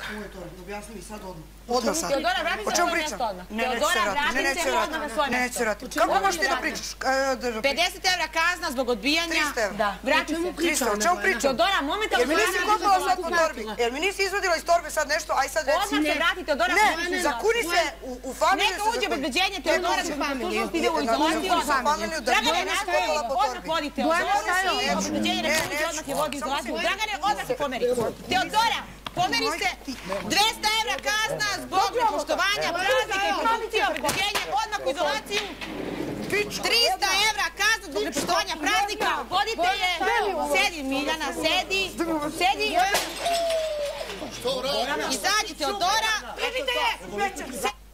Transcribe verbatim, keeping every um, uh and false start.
Ovo je to, objasni mi sad odmah. Odmah sad. Teodora, vrati se na svoje mjesto odmah. Teodora, vrati se odmah na svoje mjesto. Kako možeš ti da pričaš? pedeset evra kazna zbog odbijanja. trista evra. Vrati se. trista evra, o čemu pričam? Teodora, momentalno... Jer mi nisi kopala sad po torbi. Jer mi nisi izvodila iz torbe sad nešto, aj sad reci. Odmah se vrati, Teodora. Ne, zakuni se u familiju. Neka uđe bezbeđenje, Teodora, zbog služnosti ide u izolaciju. Dragane, odmah vodi Teodora. Bezbeđenje ne uđe, odmah je vodi u izolaciju. Dragane, odmah se pomeri. Teodora, pomeri se. dvesta evra kazna zbog nepoštovanja praznika i produkcija, bezbeđenje, odmah u izolaciju. trista evra kazna zbog nepoštovanja praznika. Vodite je. Sedi, Miljana, sedi. Sedi. Izađi, Teodora. Vidite je.